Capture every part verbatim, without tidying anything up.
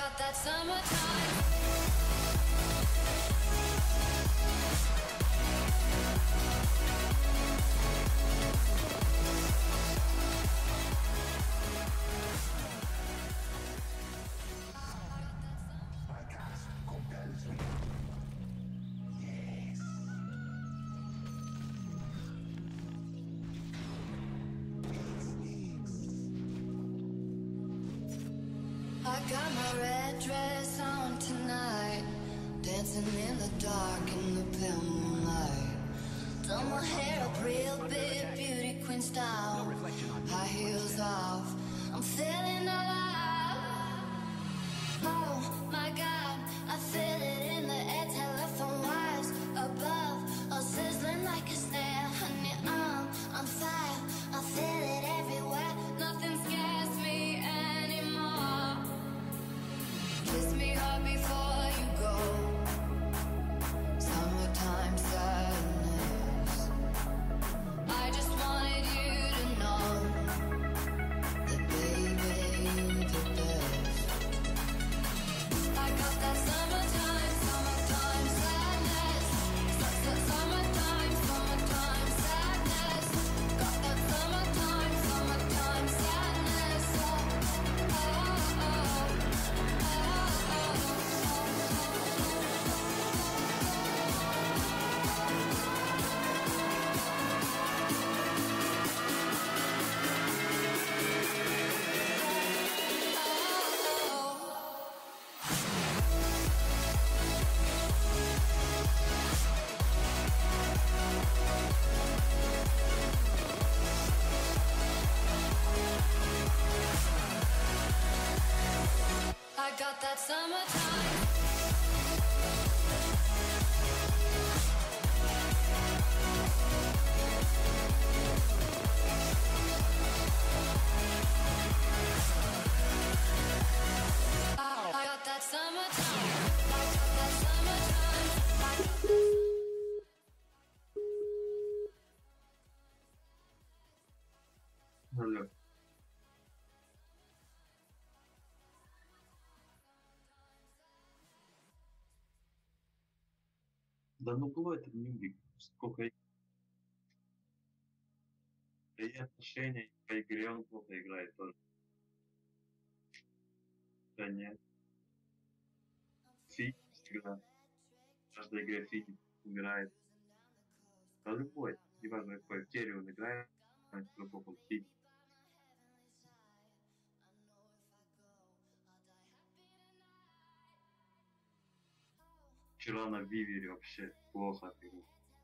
got that summertime. I got my red dress on tonight, dancing in the dark in the pale moonlight. Done my hair up real big, beauty queen style, high heels off, I'm feeling alive. Oh my God, I feel it in the air, telephone wires above, all sizzling like a snare. Honey, I'm on fire, I feel it everywhere, nothing scares me anymore. Kiss me hard before you go. Summertime sadness. I just wanted you to know that baby you the best. I got that summertime, summertime sadness. Summertime, summertime sadness. Got that summertime, summertime sadness. Oh, oh, oh. I got that summertime. I got that summertime. I got that summertime. Алло. Да ну кто это нубик? Сколько и и отношения по игре он плохо играет тоже. Да нет. Фиг всегда. В каждой игре фиг умирает. Да любой. Неважно какой. В теории он играет, а другой он фиг. Вчера на Вивере вообще плохо отыграл.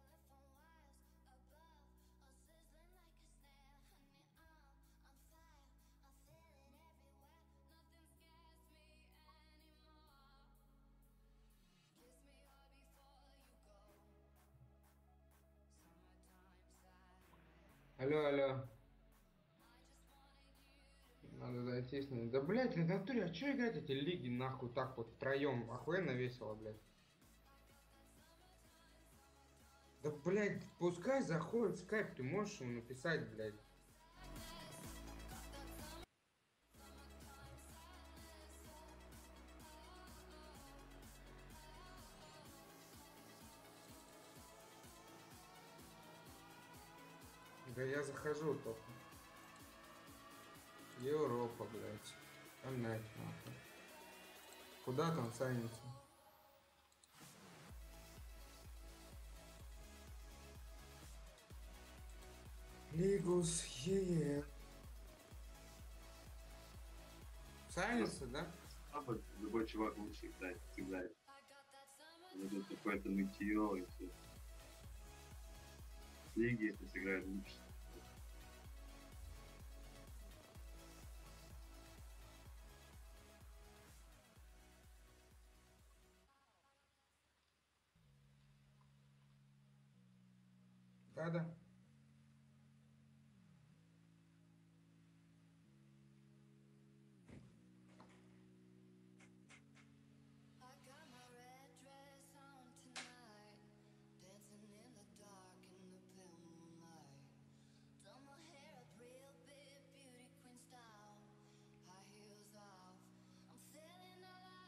Алло, алло. Надо зайти с ним. Да, блядь, на натуре, а чё играть эти лиги нахуй так вот втроем? Охуенно весело, блядь. Да, блядь, пускай заходит в скайп, ты можешь ему написать, блядь. Да я захожу только. Европа, блядь. Понять, нахуй. Куда там санится? Лигус, е-е. Санится, да? А вот любой чувак лучше играет, играет. Вот какое-то нытье и все. Лиги, если сыграют лучше. Да-да. Style, high heels off, I'm feeling alive.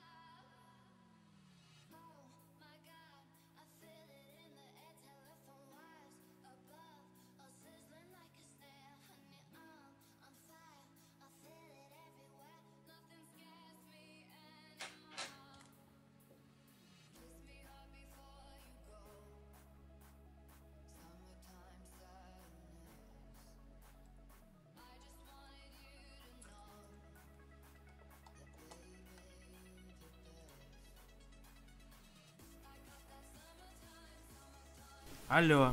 Алло.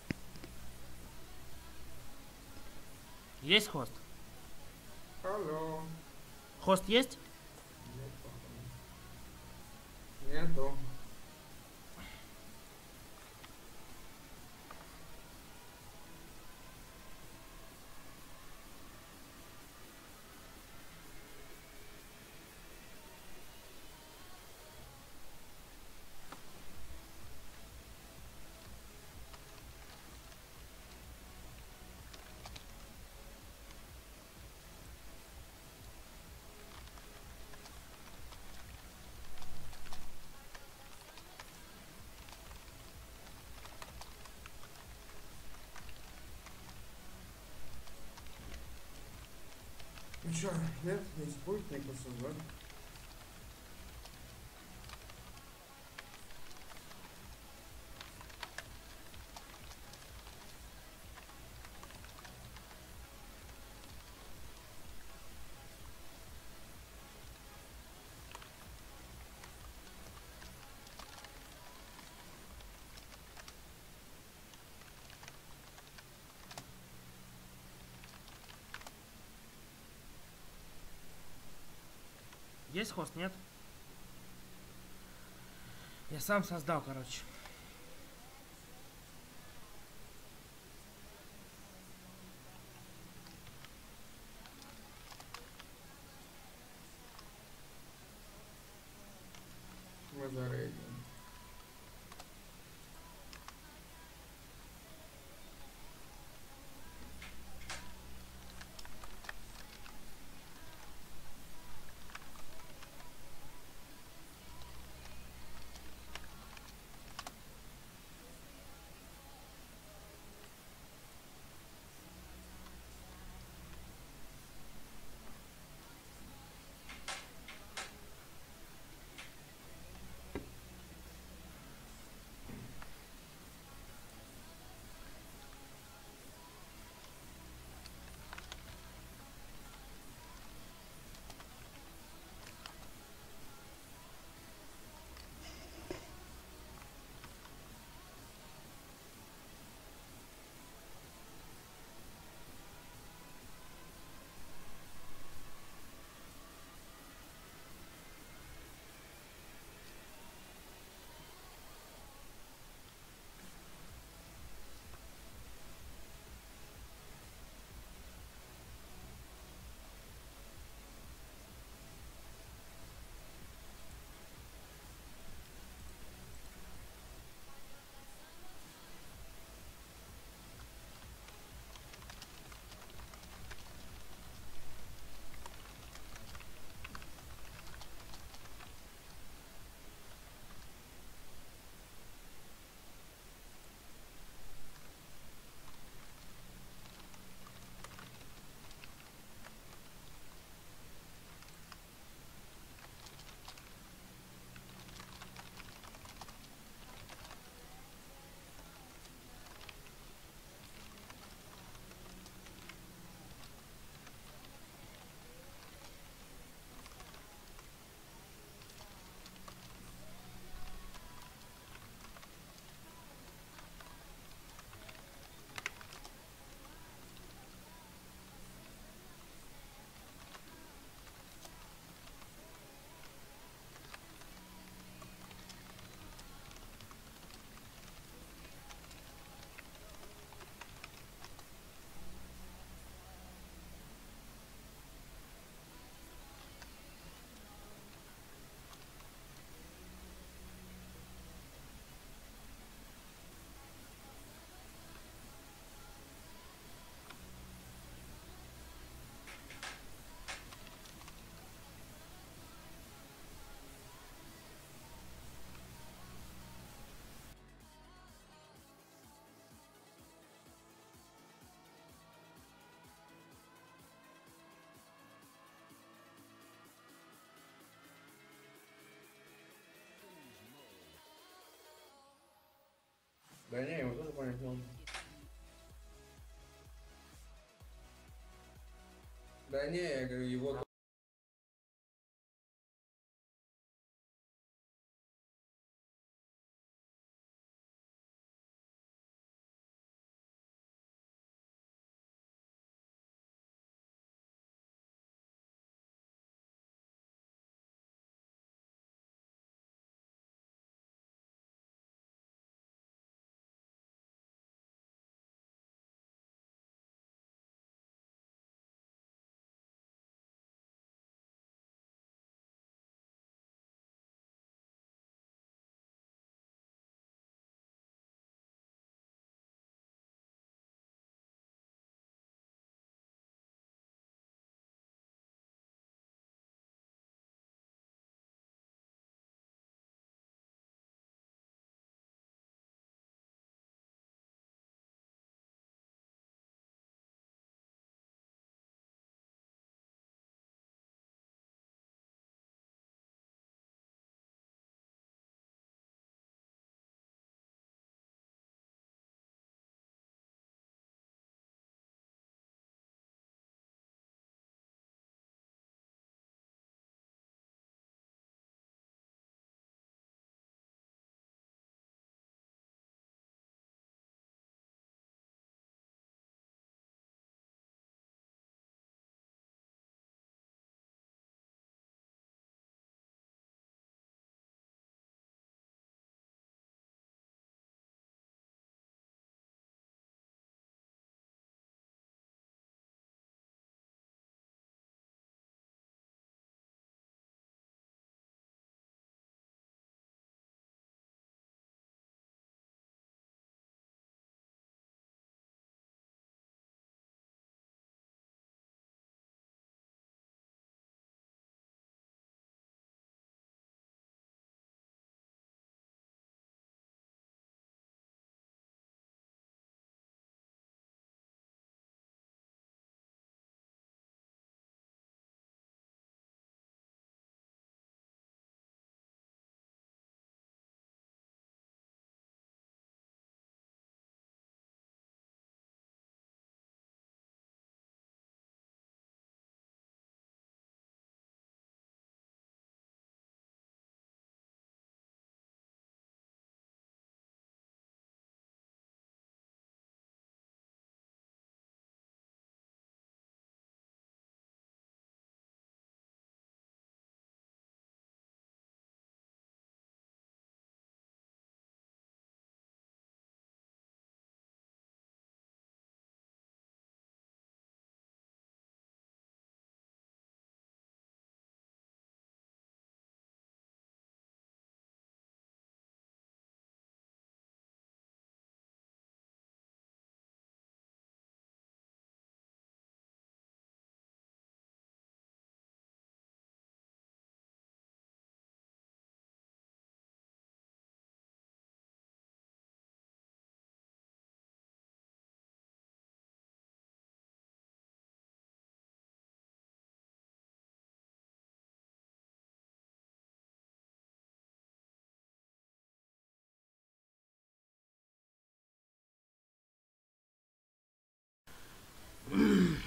Есть хост? Алло. Хост есть? Нет, по-моему. Нету. Ну чё, нет, не спутник создать. Есть хост, нет? Я сам создал, короче. Мы зарейдим. Да не, его тоже понять можно. Да не, я говорю, его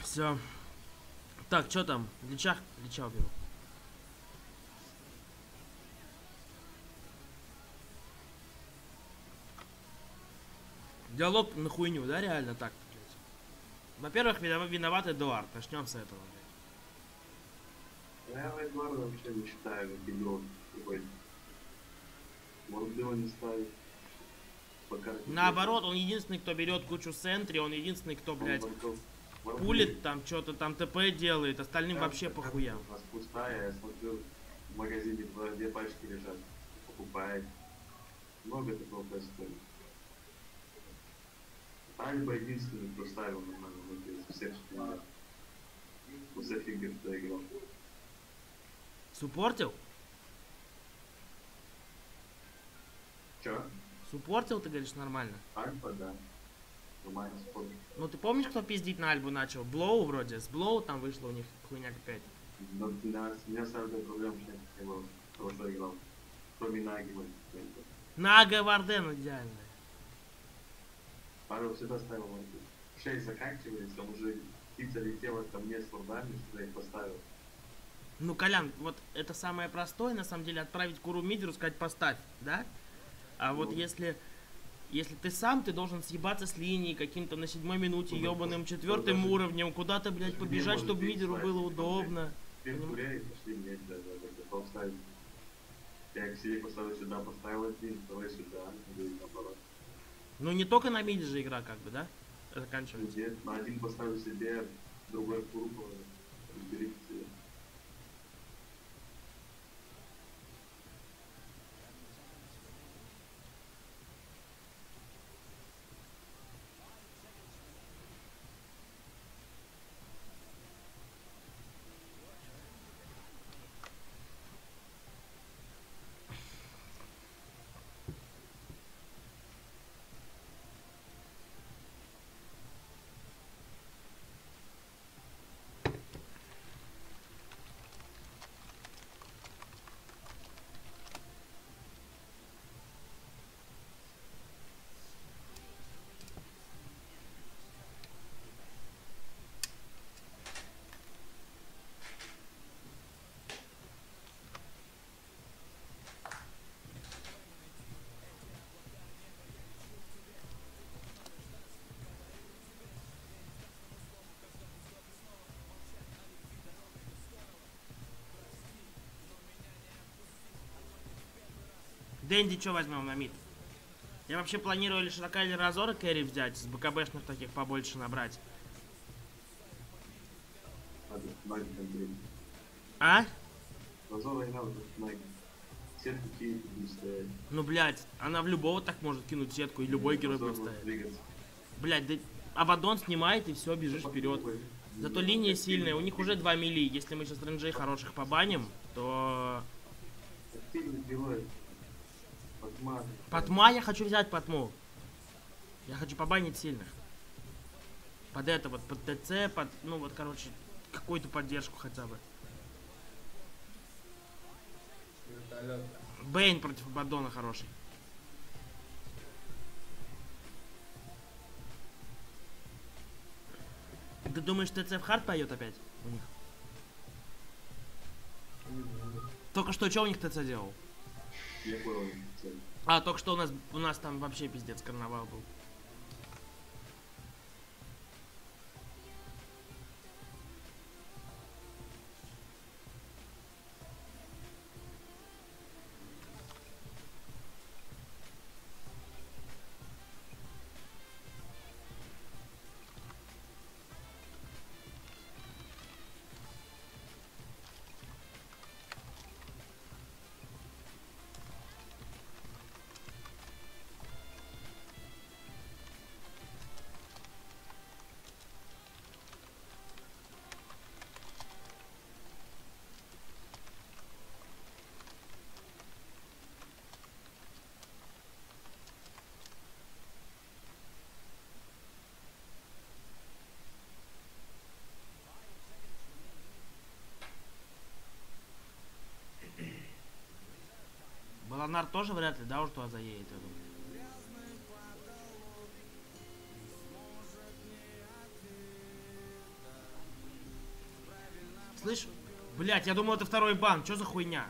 Все. Так, что там? Лича, лича уберу. Диалог на хуйню, да, реально так, блядь? Во-первых, виноват, виноват Эдуард. Начнем с этого, блядь. Я Эдуарда вообще не считаю как игрок какой-то. Может, его не ставит. Пока Наоборот, он единственный, кто берет кучу центри, он единственный, кто, блядь, он пулит, там что-то там ТП делает, остальным да, вообще да, похуя. У нас пустая, я смотрю, в магазине две пачки лежат, покупает. Много такого происходит. Альба единственный, кто ставил нормально из всех, что у всех игр, кто играл. Суппортил? Чё? Суппортил, ты говоришь, нормально? Альфа, да. Нормально спорт. Ну ты помнишь, кто пиздить на Альбу начал? Блоу вроде. С Блоу там вышла у них хуйня какая-то. Но у меня самая проблема, что я его хорошо играл. Кроме Наги, мой. Нага Варден идеальная. Павел всегда ставил варду. Шесть заканчивается, он уже птица летела ко мне с вардами, что я их поставил. Ну, Колян, вот это самое простое, на самом деле, отправить Куру Мидеру, сказать поставь, да? А вот Ну. если... Если ты сам, ты должен съебаться с линии каким-то на седьмой минуте Ну, ебаным даже- четвертым даже- уровнем, куда-то, блядь, даже побежать, не может чтобы быть Мидеру слайд, было типа, удобно. Теперь гуляй, пошли мне даже, это поставить. Я к себе поставил сюда, поставил один, второй сюда, или наоборот. Ну, не только на миде же игра, как бы, да? Заканчивается. Нет, на один поставил себе, другой куру положил. Разберите себе. Дэнди что возьмем на мид? Я вообще планирую лишь Рака или Разора кэрри взять, с БКБшных таких побольше набрать. Надо Наги контролить. А? Разора не надо, Наги. Все такие будут стоять. Ну, блядь, она в любого так может кинуть сетку, и любой герой Разор будет может ставить. двигаться. Блядь, да Абадон снимает, и все, бежишь вперед. Зато линия сильная, у них уже два мили. Если мы сейчас рейнджей хороших побаним, то... Активный герой. Патма. Патма я хочу взять Патму. Я хочу побанить сильных. Под это вот, под ТЦ, под, ну вот, короче, какую-то поддержку хотя бы. Вертолет. Бейн против Абадона хороший. Ты думаешь, ТЦ в хард пойдет опять у них? Только что, что у них ТЦ делал? Я понял. цель. А, только что у нас, у нас там вообще пиздец карнавал был. Баланар тоже вряд ли, да, уж туда заедет, я думаю. Слышь, блять, я думал, это второй бан. Чё за хуйня?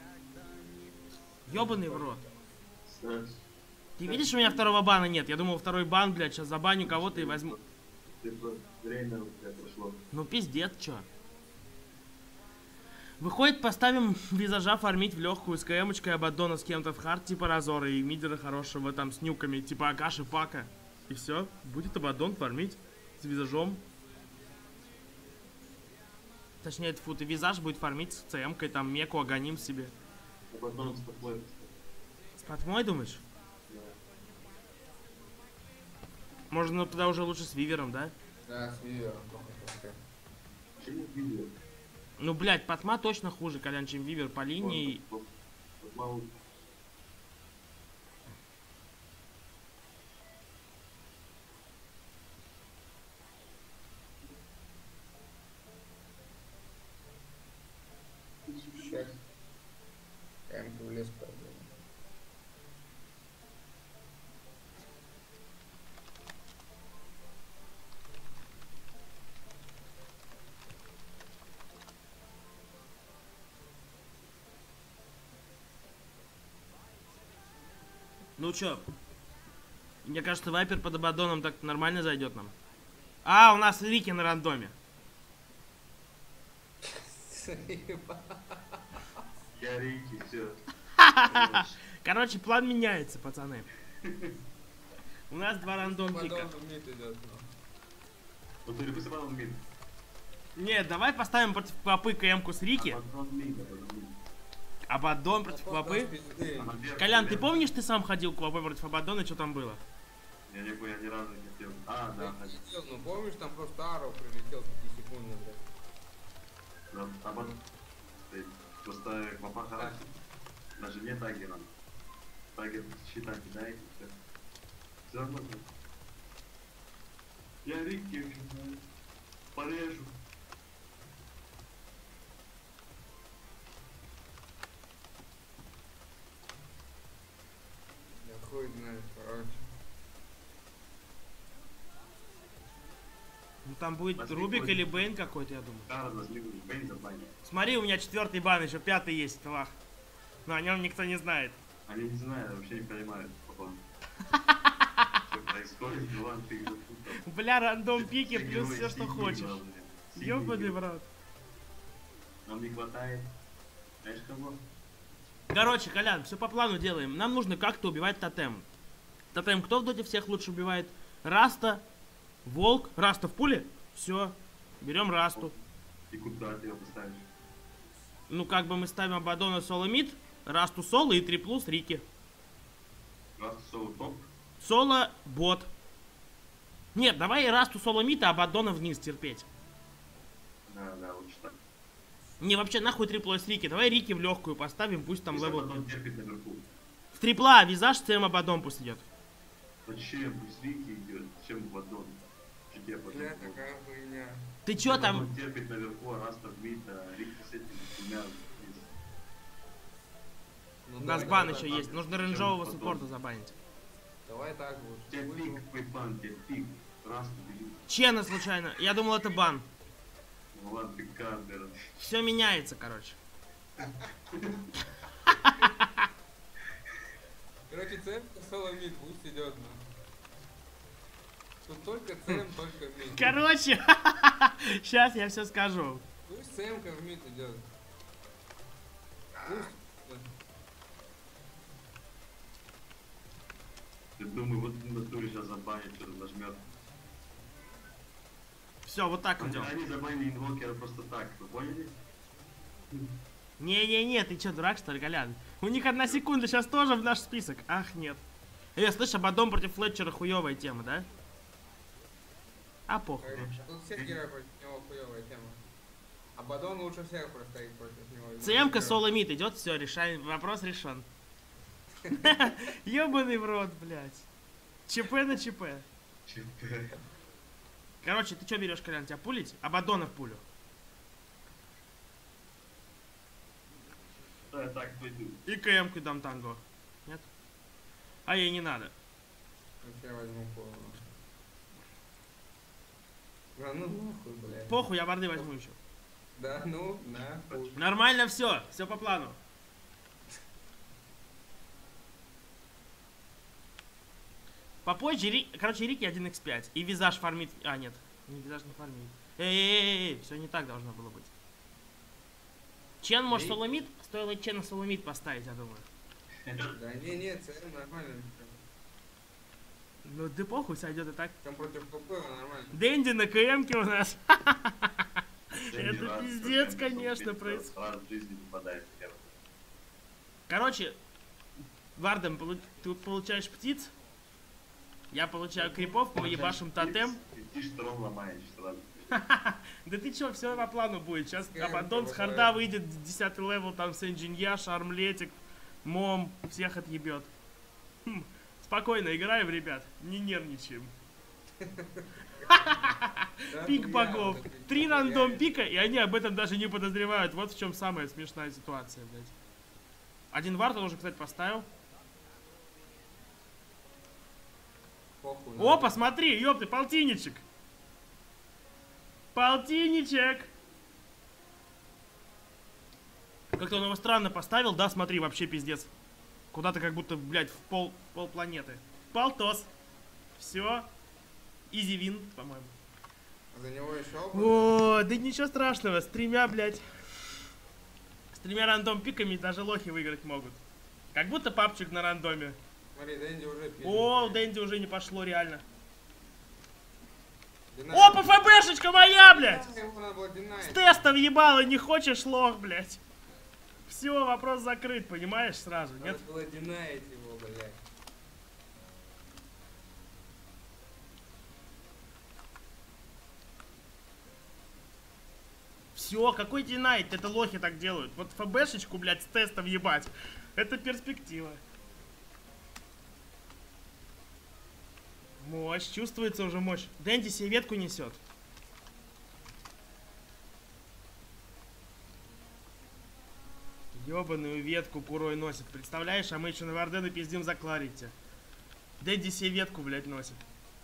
Ёбаный в рот. Ты видишь, у меня второго бана нет? Я думал, второй бан, блядь, сейчас забаню кого-то и возьму. Ну пиздец, чё. Выходит, поставим визажа фармить в легкую с КМочкой, Абаддона с кем-то в хард, типа Разора, и мидера хорошего там с нюками, типа Акаши Пака. И все, будет Абаддон фармить с визажом. Точнее, это фут, и визаж будет фармить с ЦМ-кой, там Меку Аганим себе. Абаддон с патмой. С патмой, думаешь? Да. Можно ну, туда уже лучше с Вивером, да? Да, с Вивером. Почему Вивер? Ну, блядь, Патма точно хуже, Колян, чем Вивер по линии. Патма лучше. Сейчас. М-ка в лес пойдем. Ну чё? Мне кажется, Вайпер под Абаддоном так нормально зайдет нам. А, у нас Рики на рандоме. Я Рики, все. Короче, план меняется, пацаны. У нас два рандом пика. Ну ты любишь Абаддон мид? Нет, давай поставим против Квапы КМ-ку с Рики. Абаддон мид, Абаддон мид. Абаддон против Квапы. Колян, ты помнишь, ты сам ходил к Квапы против Абаддона, что там было? Я не понял, ни разу не хотел. А, да, ходил. Ну помнишь, там просто Аро прилетел пяти секунд, блядь. Да, Абаддон. Просто Квапа хороший. Даже не таггером. Таггер щита кидает и все. Все нормально. Я Рики порежу. Я хуй знает, короче. Ну там будет Возьми Рубик какой-то. или Бейн какой-то, я думаю. Кара возьми, Бейн забанит. Смотри, у меня четвертый бан, еще пятый есть, Твах. Но о нем никто не знает. Они не знают, вообще не понимают, папа. Что происходит, Иван, ты их запутал. Бля, рандом пики Все плюс герои все, что синие, хочешь. главное. Синие Ёбаный герои. в рот. Нам не хватает. Знаешь кого? Короче, Колян, все по плану делаем. Нам нужно как-то убивать тотем. Тотем кто в доте всех лучше убивает? Раста, Волк. Раста в пуле? Все. Берем Расту. И куда ты его поставишь? Ну, как бы мы ставим Абаддона соло мид, Расту соло и три плюс Рики. Раз соло топ. Соло бот. Нет, давай Расту соло мид, а Абаддона вниз терпеть. Да, да, лучше так. Не, вообще нахуй три плюс Рики. Давай Рики в легкую поставим, пусть там Если левел. Абаддон терпит наверху. В трипла визаж с ЦМ Абаддон пусть идет. Зачем? Пусть Рики идет. Чем Абаддон? Что тебе Бля, Абаддон? такая хуйня. Ты чё там? Абаддон терпит наверху, а раз так мид, а Рики с этим двумя вниз. Ну, У нас давай, бан давай, еще так. есть. Нужно рейнджового Потом. суппорта забанить. Давай так лучше. У тебя пик, пейпан, у тебя пик. Раз бери. Чена случайно. Я думал, это бан. Ну ладно, ты камбер. Все меняется, короче. Короче, ЦМ соло мид, пусть идет, ну. Тут только ЦМ, только мид. Короче, сейчас я все скажу. Пусть ЦМ-ка в мид идет. Пусть. Я думаю, вот в натуре сейчас забанит, что-то нажмет. Все, вот так Они, идем. они забанили инвокера просто так, вы поняли? Не-не-не, ты че, дурак, что ли, Колян? У них одна секунда, сейчас тоже в наш список. Ах, нет. Э, слышь, Абаддон против Флетчера хуевая тема, да? А похуй. Тут все герои против него хуевая тема. Абаддон лучше всех простоит против него. ЦМ-ка соло мид идет, все, решаем, вопрос решен. Ёбаный в рот, блядь. ЧП на ЧП. ЧП. Короче, ты что берешь, Колян, тебя пулить? Абаддона в пулю. Да, я так пойду. И КМ-ку дам танго. Нет? А ей не надо. Я возьму полную. Да ну нахуй, блядь. Похуй, я варды возьму еще. Да, ну, на. хуй. Нормально все, все по плану. Попозже, Ри... короче, Рики один икс пять. И визаж фармит... А, нет, не визаж не фармит. Эй-эй-эй, все не так должно было быть. Чен, может, соломит? Стоило Чена соломит поставить, я думаю. Да не, нет, ЦР нормально. Ну, ты похуй, сойдет и так. Там против КП нормально. Дэнди на КМке у нас. Дэнди Это раз пиздец, в конечно, жизни- происходит. Раз в жизни попадает первый. Короче, Варден, полу- ты получаешь птиц, я получаю крипов, мы ебашим тотем. Ты шторм ломаешь сразу. Да ты чё, все по плану будет. Сейчас Я Абадон с обожаю. харда выйдет, десятый левел, там с инженья, шармлетик, мом, всех отъебет. Хм, спокойно играем, ребят, не нервничаем. Пик богов. Три рандом пика, и они об этом даже не подозревают. Вот в чем самая смешная ситуация, блядь. Один вард он уже, кстати, поставил. Похуй, О, посмотри, ёпты, полтинничек. Полтинничек. Как-то он его странно поставил, да, смотри, вообще пиздец. Куда-то как будто, блядь, в пол, в пол планеты. Полтос. Все. Изи вин, по-моему. За него еще опыт? О, да ничего страшного, с тремя, блядь. С тремя рандом пиками даже лохи выиграть могут. Как будто папчик на рандоме. Смотри, Дэнди уже пишет. О, у Дэнди уже не пошло, реально. Динай. О, ПФБшечка моя, блядь! Ему надо было динай. С тестом ебало, не хочешь лох, блядь. Все, вопрос закрыт, понимаешь, сразу, нет? Надо было динаить его, блядь. Все, какой динайт, это лохи так делают. Вот ФБшечку, блядь, с тестом ебать. Это перспектива. Мощь, чувствуется уже мощь. Дэнди себе ветку несет. Ёбаную ветку курой носит. Представляешь, а мы еще на Вардену пиздим за Кларити. Дэнди себе ветку, блядь, носит.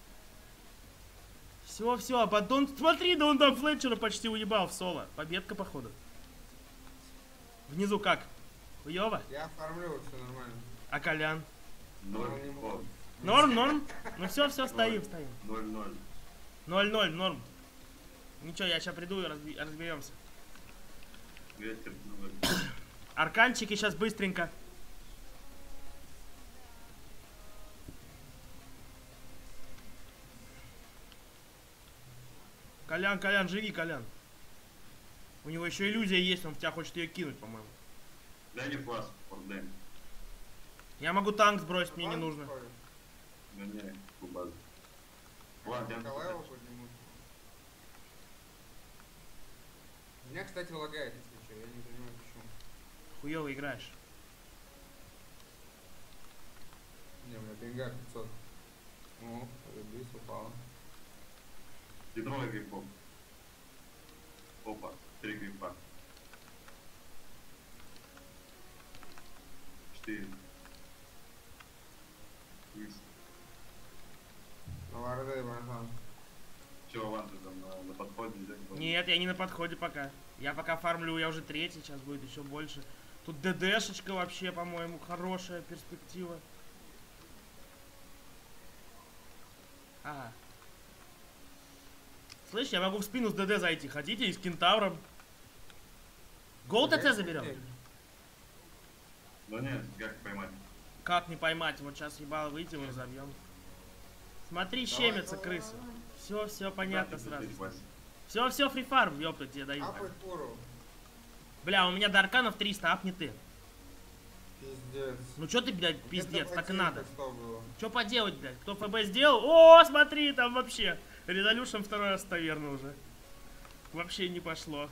Все, все, а потом... Смотри, да он там Флетчера почти уебал в соло. Победка, походу. Внизу как? Хуёво? Я оформлю, все нормально. А Колян? Ноль. Он не О, может. Норм, норм? Ну все, все, стоим, стоим. Ноль ноль. Ноль-ноль, норм. Ничего, я сейчас приду и разби- разберемся. Ветер ноль. Арканчики сейчас быстренько. Колян, Колян, живи, Колян. У него еще иллюзия есть, он в тебя хочет ее кинуть, по-моему. Дай мне флас, фордем. Я могу танк сбросить, мне не Ладно, нужно. такое. Да не, кубаза. Ладно, я Пока левел подниму. Меня, кстати, лагает, если что, я не понимаю почему. Хуёво играешь. Не, у меня пинга пятьсот. О, полюбись, упала. Ядро и грибов. Опа, три гриба. Четыре. Вниз. Ну, Варде, братан. Че, Ванты там на, на подходе? да? Нет, я не на подходе пока. Я пока фармлю, я уже третий, сейчас будет еще больше. Тут ДДшечка вообще, по-моему, хорошая перспектива. Ага. Слышь, я могу в спину с ДД зайти. Хотите? И с кентавром. Голд ТЦ заберем. Да нет, как поймать? Как не поймать? Вот сейчас ебало выйдем и забьем. Смотри, щемятся крысы. Все, все понятно Да, ты сразу. здесь, Вася. Все, все, фрифарм, ёпта, тебе даю. Апай фуру. Бля, у меня до арканов триста, апни ты. Пиздец. Ну чё ты, блядь, пиздец, Это так и потеря надо. сто было. Чё поделать, блядь? Кто ФБ сделал? О, смотри, там вообще. Резолюшн второй раз таверна уже. Вообще не пошло.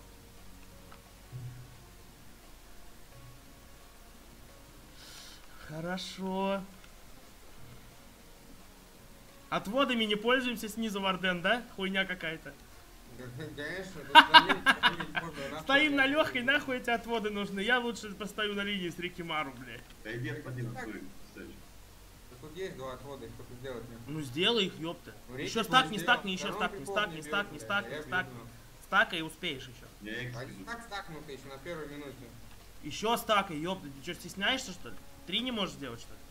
Хорошо. Отводами не пользуемся снизу, Варден, да? Хуйня какая-то. Конечно, тут заметить, заметить можно, нахуй. Стоим на легкой, нахуй эти отводы нужны. Я лучше постою на линии с Рикимару, блядь. Да иди один отсюда, кстати. Да тут есть два отвода, их только сделать нет. Ну сделай их, ёпта. Ну, Еще Рики стак, бы не сделал, стакни, еще второй стак, не прикол стак, не бьет, стак, не блядь, стак, а не я стак. бью. Стака и успеешь еще. Я экс А иду. как стакнуто еще на первой минуте? Еще стака, ёпта, ты что, стесняешься, что ли? Три не можешь сделать, что ли?